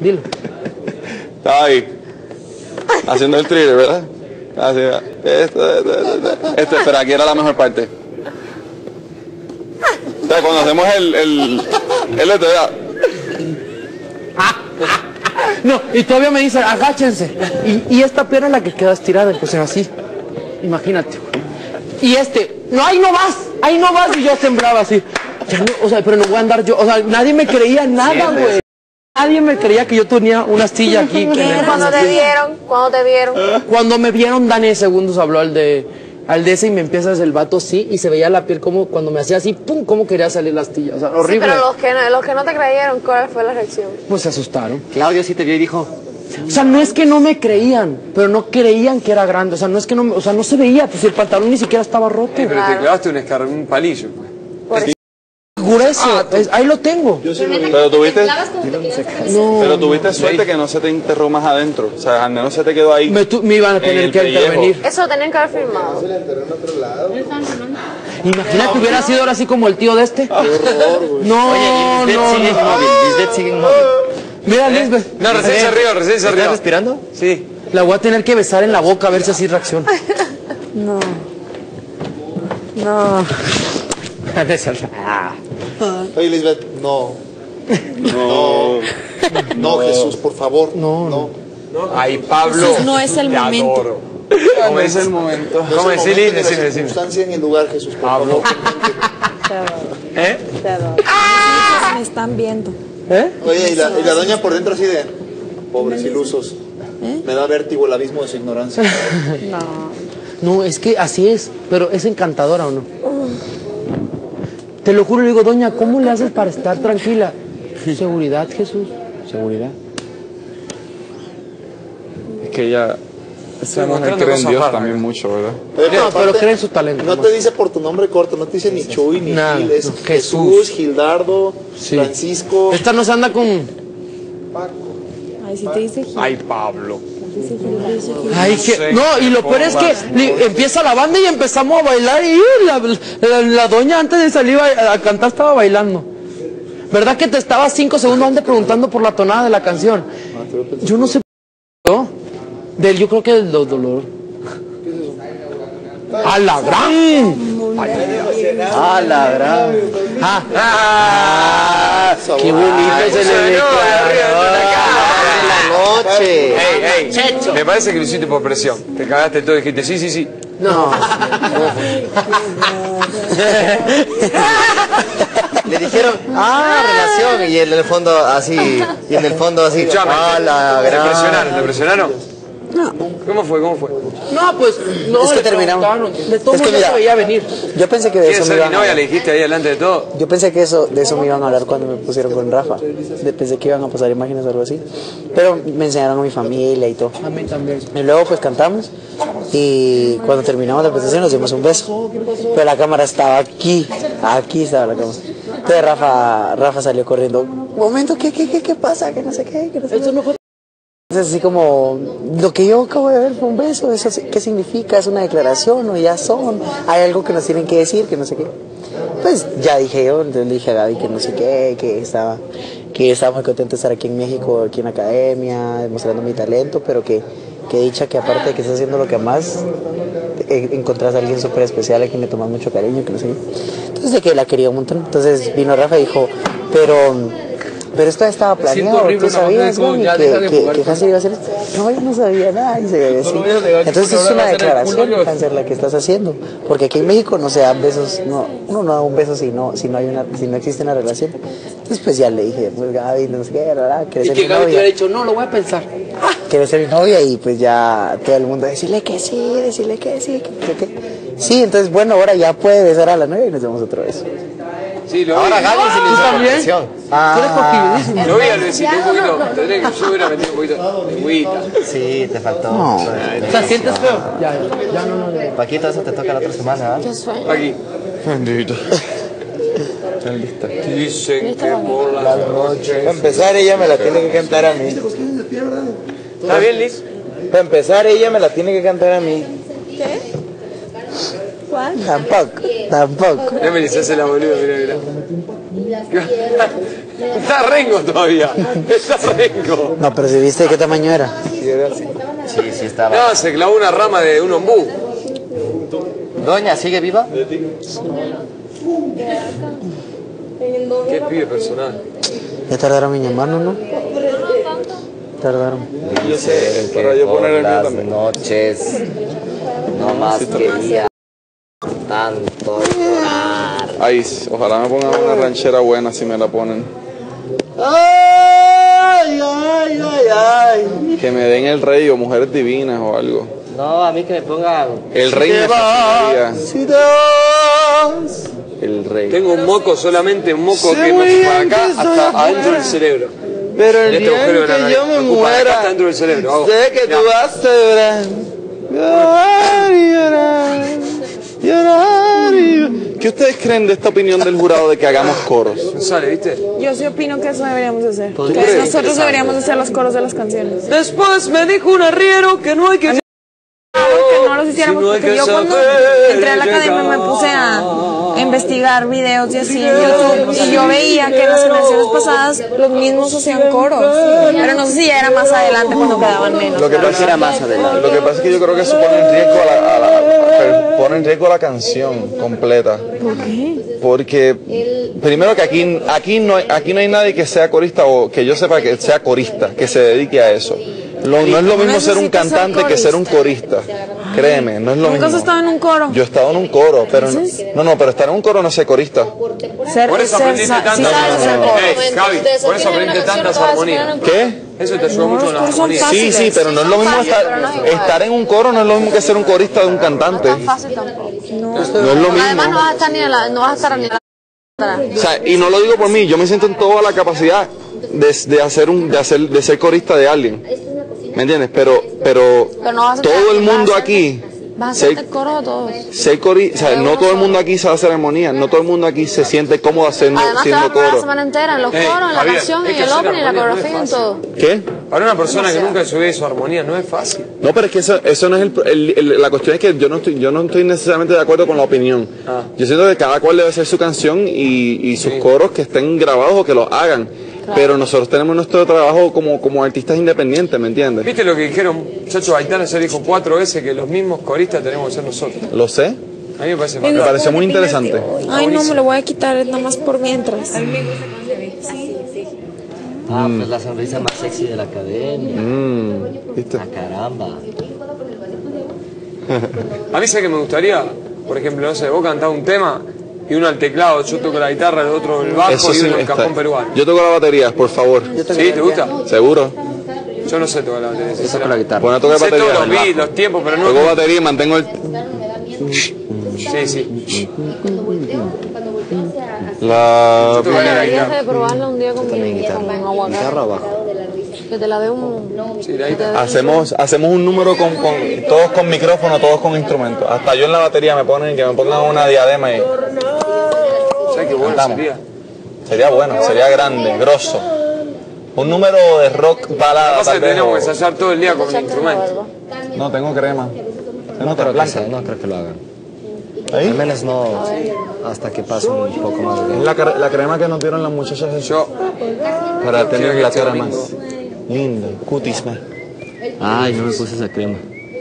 Dilo. Estaba ahí, haciendo el thriller, ¿verdad? Así, pero aquí era la mejor parte. O sea, cuando hacemos el No, y todavía me dicen, agáchense. Y esta pierna es la que queda estirada, pues así. Imagínate. Y no, ahí no vas, y yo temblaba así. Ya no, o sea, pero no voy a andar yo, o sea, nadie me creía nada, güey. Nadie me creía que yo tenía una astilla aquí. ¿Cuándo te vieron? ¿Cuándo te vieron? Cuando me vieron, Dani segundos habló al de ese y me empieza a hacer el vato así y se veía la piel como cuando me hacía así, pum, cómo quería salir la astilla. O sea, horrible. Sí, pero los que no te creyeron, ¿cuál fue la reacción? Pues se asustaron. Claudio sí te vio y dijo... O sea, no es que no me creían, pero no creían que era grande. O sea, no es que no, o sea, no se veía, pues el pantalón ni siquiera estaba roto. Pero te clavaste un palillo, pues. Grueso, ahí lo tengo. Pero tuviste suerte que no se te enterró más adentro. O sea, al menos se te quedó ahí. Me iban a tener que intervenir. Eso lo tenían que haber firmado. Imagínate que hubiera sido ahora así como el tío de este. No, Lisbeth sigue inmóvil. Mira, Lisbeth. No, recién se rió. ¿Estás respirando? Sí. La voy a tener que besar en la boca a ver si así reacciona. No. Oye, Lisbeth, no, Jesús, por favor, no. Ay, Pablo. Jesús, no es el te momento. Adoro. ¿Cómo es el momento? ¿Cómo decirle? La circunstancia en el lugar, Jesús, por favor. ¿Eh? Me están viendo. Oye, y la doña por dentro así de... Pobres ilusos. Me da vértigo el abismo de su ignorancia. No, es que así es, pero es encantadora, ¿o no? Te lo juro, le digo, doña, ¿cómo le haces para estar tranquila? Seguridad, Jesús, seguridad. Es que ella... Esa mujer cree en Dios también mucho, ¿verdad? No, pero cree en su talento. No te dice por tu nombre corto, no te dice ni Chuy ni Nada, Gil, es no, Jesús, Gildardo, Francisco. Esta no se anda con... Ay, si te dice Gil. Ay, Pablo. Ay, que... No, y lo peor es que empieza la banda y empezamos a bailar y la doña antes de salir a cantar estaba bailando. ¿Verdad que te estaba 5 segundos antes preguntando por la tonada de la canción? Yo no sé... Yo creo que del dolor. ¡A la gran! ¡A la gran! ¡Qué bonito se le ve! Noche. Ey, me parece que lo hiciste por presión. Te cagaste todo y dijiste sí. No. Le dijeron, relación, y en el fondo así, Escuchame, la gran. ¿Te presionaron? No. ¿Cómo fue? No, pues, no. Es que terminamos. De todo mundo se veía venir. Yo pensé que de ¿Quieres eso me ser mi iban a novia? hablar. Le dijiste ahí delante de todo. Yo pensé que de eso me iban a hablar cuando me pusieron con Rafa. Pensé que iban a pasar imágenes o algo así. Pero me enseñaron a mi familia y todo. A mí también. Y luego pues cantamos y cuando terminamos la presentación nos dimos un beso. Pero la cámara estaba aquí estaba la cámara. Entonces Rafa salió corriendo. Momento, ¿qué pasa? Que no sé qué. Eso no fue... Entonces así como, lo que yo acabo de ver fue un beso, ¿eso qué significa? ¿Es una declaración o ya son? ¿Hay algo que nos tienen que decir, que no sé qué? Pues ya dije yo, entonces le dije a Gaby que no sé qué, que estaba muy contento de estar aquí en México, aquí en la academia, demostrando mi talento, pero que dicha que aparte de que estás haciendo lo que más, encontrás a alguien súper especial a quien le tomas mucho cariño, que no sé qué. Entonces de que la quería un montón. Entonces vino Rafa y dijo, pero esto estaba planeado, ¿tú sabías, Gaby, que Hanser iba a hacer esto? No, yo no sabía nada, y se ve así. Entonces es una declaración, Hanser, la que estás haciendo, porque aquí en México no se dan besos, uno no da un beso si no existe una relación. Entonces pues ya le dije, pues Gaby, no sé qué, ¿quieres ser mi novia? Y que Gaby te hubiera dicho, no, lo voy a pensar. ¿Quieres ser mi novia? Y pues ya todo el mundo, decirle que sí, que sí, entonces bueno, ahora ya puede besar a la novia y nos damos otra vez. Sí, lo ahora vi. Gaby se le hizo la presión. Tú eres coquilludísimo. Lo vi al besito un poquito. Tendría que yo hubiera metido un poquito de agüita. Sí, te faltó. O sea, ¿sientes feo? Ya, no. Paquito, eso te toca la otra semana, ¿verdad? Aquí. Bendito. Dicen que por las noches. Para empezar, ella me la tiene que cantar a mí. ¿Está bien, Liz? Para empezar, ella me la tiene que cantar a mí. Tampoco. Ya me se hace la boluda, mira. Está rengo todavía. Está rengo. No, pero si viste de qué tamaño era. Sí, estaba. No, se clavó una rama de un ombú. Doña, ¿sigue viva? Qué pibe personal. Ya tardaron en llamarnos, ¿no? Tardaron. Yo sé, para yo poner el mío también. Noches, no más quería tanto llorar. Ay, ojalá me pongan una ranchera buena si me la ponen. Que me den el rey o mujeres divinas o algo. No, a mí que me pongan. El rey me fascinaría. El rey. Tengo un moco, solamente un moco que me ocupa acá hasta adentro del cerebro. Pero el Este día agujero en de la que nariz, yo me me ocupa acá muera, hasta dentro del cerebro. Hago. sé que tú vas a llorar. ¿Qué ustedes creen de esta opinión del jurado de que hagamos coros? No sale, ¿viste? Yo sí opino que eso deberíamos hacer. ¿Tú Que crees? nosotros deberíamos hacer los coros de las canciones. Después me dijo un arriero que no hay que... Que no los hiciéramos Si no hay porque que yo cuando saber entré a la academia me puse a investigar videos y así en YouTube y yo veía que en las generaciones pasadas los mismos hacían coros, pero no sé si ya era más adelante cuando quedaban menos. Lo que pasa era más adelante. Lo que pasa es que yo creo que eso pone en riesgo la canción completa. ¿Por qué? Porque primero que aquí no hay nadie que sea corista o que yo sepa que sea corista, que se dedique a eso. No es lo mismo ser un necesitas ser cantante que ser un corista. Créeme, no es lo ¿Nunca has mismo. estado en un coro? Yo he estado en un coro, pero pero estar en un coro no es ser corista. Por eso aprendiste tantas armonías. Javi, por eso aprendiste tantas armonías. ¿Qué? Eso te ayudó mucho en las armonías. Sí, pero no es lo mismo estar en un coro, no es lo mismo que ser un corista de un cantante. No es fácil tampoco. No es lo mismo. Además no vas a estar ni ni a la... O sea, y no lo digo por mí, yo me siento en toda la capacidad de ser corista de alguien. ¿Me entiendes? Pero no vas a todo el vas a mundo hacer- aquí, Vas a hacerte coro de todos. o sea, no todo el mundo aquí sabe hacer armonía, no todo el mundo aquí se siente cómodo haciendo Además te vas a poner la coro. semana entera en los Ey, coros, en la Javier, canción, es en que el hacer opening, en la armonía no es coreografía, en fácil. todo. ¿Qué? Para una persona que nunca subió su armonía no es fácil. No, pero es que eso no es la cuestión es que yo no estoy necesariamente de acuerdo con la opinión. Yo siento que cada cual debe hacer su canción y sus coros que estén grabados o que los hagan. Pero nosotros tenemos nuestro trabajo como artistas independientes, ¿me entiendes? ¿Viste lo que dijeron? Chacho Aitana se dijo 4 veces que los mismos coristas tenemos que ser nosotros. Lo sé, A mí me parece me bacán. pareció muy interesante. Ay, no, me lo voy a quitar nada más por mientras. Pues la sonrisa más sexy de la academia. ¿Viste? Ah, caramba. A mí sé que me gustaría, por ejemplo, no sé, vos cantás un tema y uno al teclado, yo toco la guitarra, el otro el bajo y uno el está- cajón peruano. Yo toco la batería, por favor. ¿Sí? ¿Te gusta? ¿Seguro? Yo no sé tocar la batería. Yo toco la guitarra. Bueno, toco Sé batería. todos los beats, los tiempos, pero no... Toco batería y mantengo el... Sí, sí. La... Yo toco la Deberías guitarra. de probarla un día con aguacate. ¿Guitarra o bajo? Que te la dé un... Sí, la guitarra. Hacemos un número todos con micrófono, todos con instrumentos. Hasta yo en la batería me pongan una diadema y ¿Sabes qué bueno Cantamos. sería? sería bueno, sería grande, grosso. Un número de rock Lo balada que pasa es tal que vez. tenemos que ensayar todo el día con un instrumento. No tengo crema. No creo que sea, no creo que lo hagan. Al ¿Ahí? menos no hasta que pase un poco más de Es la crema que nos dieron las muchachas de Yo, para tener quiero que la esté cara lindo. más linda, cutis más. Ay, no me puse esa crema.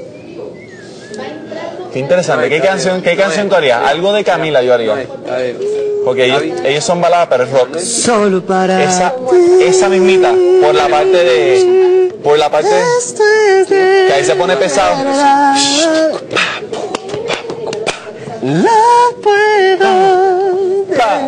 Qué interesante. ¿Qué canción tú harías? Algo de Camila yo haría. Porque ellos son baladas, pero es rock. Solo para Esa mismita, por la parte que ahí se pone pesado. la puedo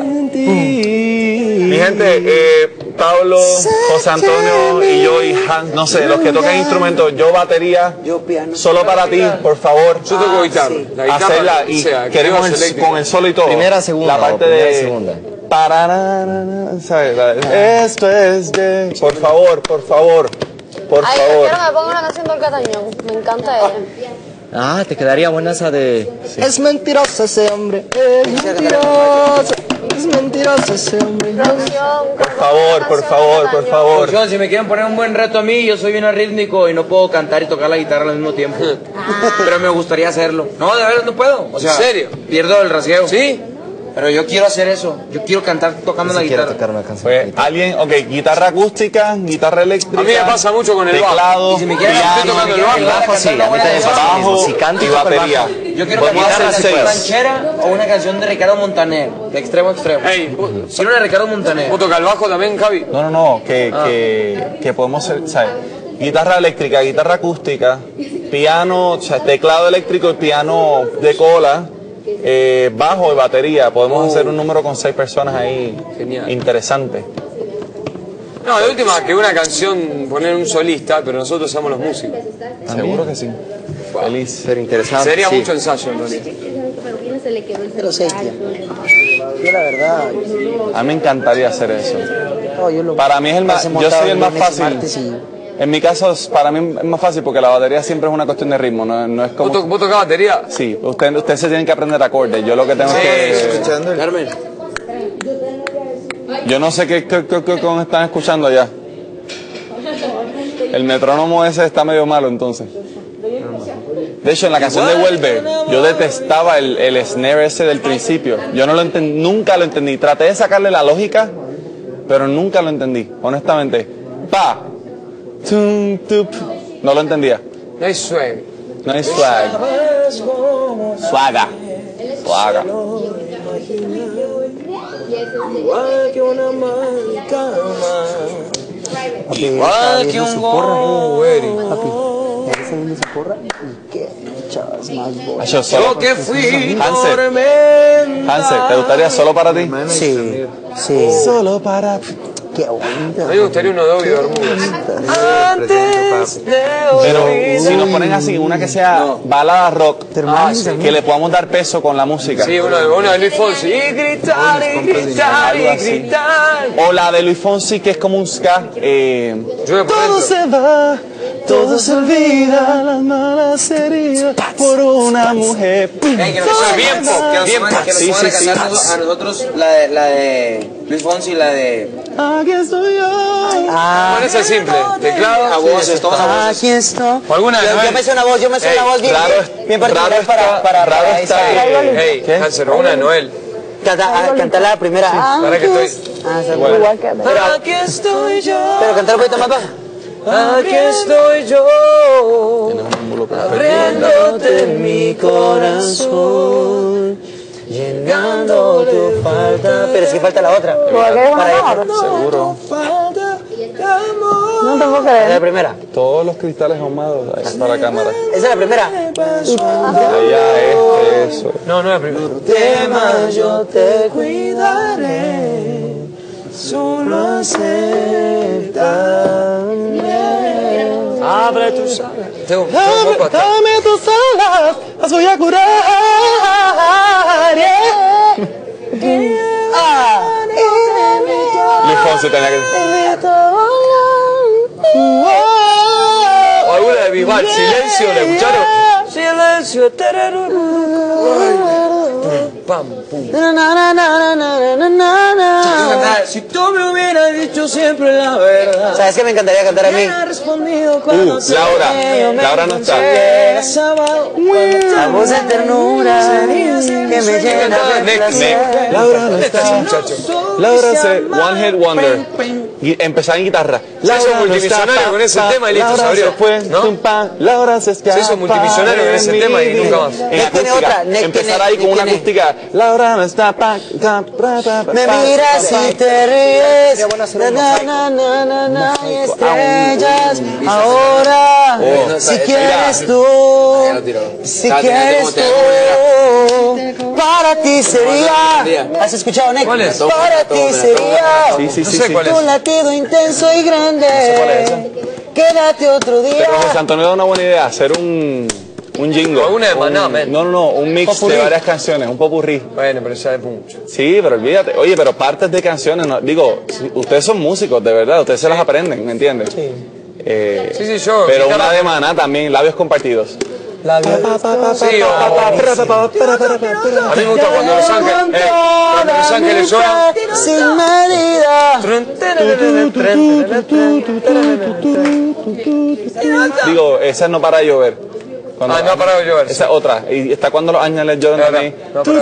Mi gente, Pablo, José Antonio y yo y Hans, no sé, los que tocan instrumentos, yo batería, Yo piano. solo para ti, por favor. yo toco guitarra. sí. La guitarra, Hacerla y o sea, queremos creo que es con el solo y todo. Primera, segunda, la parte o primera, de segunda. Parararara, ¿sabes? Esto es de por favor, Ay, favor. quiero que me ponga una canción del Catañón. Me encanta ella. Ah, te quedaría buena esa de... Es mentiroso ese hombre. Es mentiroso. Es mentiroso ese hombre. Por favor. Producción, si me quieren poner un buen reto a mí, yo soy bien arrítmico y no puedo cantar y tocar la guitarra al mismo tiempo. Pero me gustaría hacerlo. No, de verdad no puedo. O sea, ¿en serio? Pierdo el rasgueo. ¿Sí? Pero yo quiero hacer eso. Yo quiero cantar tocando la guitarra. Pues, alguien, guitarra acústica, guitarra eléctrica. A mí me pasa mucho con el bajo. Teclado, Y si me quieren, piano, estoy tocando el bajo, sí, a mí también pasa lo mismo. Si canto y batería. Yo quiero Podemos cantar una hacer canción 6. ranchera o una canción de Ricardo Montaner, de extremo a extremo. Ey, Quiero una de Ricardo Montaner. ¿vos tocas el bajo también, Javi? No, que podemos hacer, ¿sabes? Guitarra eléctrica, guitarra acústica, piano, o sea, teclado eléctrico y piano de cola, bajo y batería. Podemos hacer un número con 6 personas ahí. Genial. Interesante. No, de última, que una canción poner un solista, pero nosotros somos los músicos. Seguro que sí. Feliz. Ser interesante. Sería sí. mucho ensayo en realidad. Pero sé, tía. Yo la verdad, A mí me encantaría hacer eso. no, yo lo Para mí es el más, yo soy el más fácil. En mi caso, para mí es más fácil porque la batería siempre es una cuestión de ritmo, no es como... ¿Vos tocás batería? Sí, ustedes se tienen que aprender acordes. Yo lo que tengo es que... Carmen. Yo no sé qué están escuchando allá. El metrónomo ese está medio malo entonces. De hecho, en la canción de Vuelve, yo detestaba el snare ese del principio. Yo no lo nunca lo entendí. Traté de sacarle la lógica, pero nunca lo entendí, honestamente. Pa, tum, tup. No lo entendía. No hay swag. No hay swag. Swaga. Swaga. Igual que un Papi. Esa viene su porra y qué muchas más bolas. Yo que fui Hansel, ¿te gustaría solo para ti? Sí, sí. Solo para... Qué bonita. A mí me gustaría uno de Obi Bermúdez. Pero si nos ponen así, una que sea balada rock, Sí. que le podamos dar peso con la música. Sí, uno de Luis Fonsi. Y gritar, y gritar, Algo y así. gritar. O la de Luis Fonsi, que es como un ska. Yo me Todo se va, todo se olvida, las malas heridas por una mujer. Que nos bien pop, bien pop. Que nos Sí, pongan sí, a cantar a nosotros la de Luis Fonsi, la de... Aquí estoy yo. Bueno, esa es simple. Teclado, A voces, todas a voces. Aquí está. o alguna de Yo Noel. me sé una voz, yo me sé una voz bien, bien particular para está, esa. hey, Hansel, o una de Noel. Cantar la primera. Para que estoy. Aquí estoy yo. Pero cantar un poquito más bajo. Aquí estoy yo. Abriéndote mi corazón, llenando tu falta. Pero es que falta la otra. Para Seguro. No te puedo esa es creer. la primera. Todos los cristales ahumados. Ahí está la cámara. Esa es la primera. Allá eso. No, no es la primera. Tema yo te cuidaré. Solo acéptame. Abre tus alas. Tengo un poco hasta. Dame tus alas, las voy a curar. Luis Fonsi tenía que... O alguna de Bisbal, Silencio, ¿la escucharon? Silencio. Pam, pum. Si tú me hubieras dicho siempre la verdad. ¿Sabes qué me encantaría cantar a mí? Laura no está. La voz de ternura que me llena de placer. Laura no está. Laura se One Hit Wonder. Empezar en guitarra. Se hizo multimillonario con ese tema y listo, se Laura abrió, se fue, ¿no? tum, pam, Laura se escapa. Se hizo multimillonario con ese de tema y mi nunca más. vida. En Nick tiene acústica. otra, Nick Empezar tiene- ahí con Nick una tiene- acústica. Laura no está. Me miras y te ríes. Y estrellas. Ahora, si quieres tú, si quieres tú, para ti sería. ¿Has escuchado, Nick? ¿Cuál es? Para ti sería. Sí, sí, No sí. sé sí. cuál es. Un latido intenso y grande. Quédate otro día. Pero José Antonio da una buena idea, hacer un jingle. O alguna de Maná, men. No, un mix Popurrí. de varias canciones, un popurrí. Bueno, pero ya es mucho. Sí, pero olvídate. Oye, pero partes de canciones, no, digo, ustedes son músicos, de verdad, ustedes se las aprenden, ¿me entiendes? Sí, yo. Pero guitarra- una de Maná también, labios compartidos. Sí, o... A mí me gusta cuando Los Ángeles lloran. Sin medida. Digo, esa no para de llover. No ha parado de llover. Esa es otra. Y está cuando los ángeles lloran también.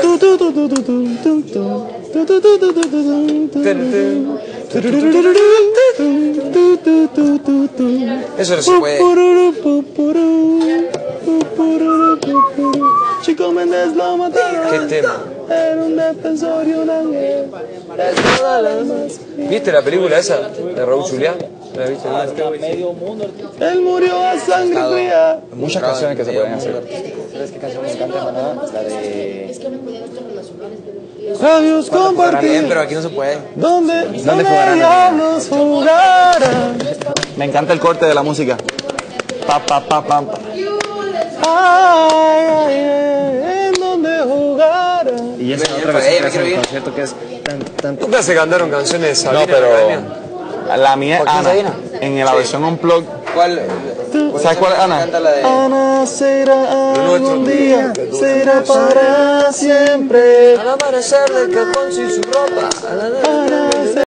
Eso no se puede. Chico Méndez lo mataron. ¿Qué tema? Era un defensor y un ángel. ¿Viste la película esa de Raúl Julián? ¿La viste? Él murió a sangre fría. Muchas canciones que se pueden hacer. ¿Sabes qué canción me encanta, Maná? La de... Radios compartir. Pero aquí no se puede. ¿Dónde diablos jugarán? Me encanta el corte de la música. Pa, pa, pa, pa, pa. Ay, ay, ay, en donde jugarán. Y esa otra versión que hace un concierto que es tan. ¿Tú te hace cantaron canciones de Sabina? No, pero Graña? la mía es Ana. En la versión Unplugged. ¿Cuál? ¿Sabes cuál es Ana? Canta la de... Ana será algún día, será para siempre. Al amanecer del cajón sin su ropa.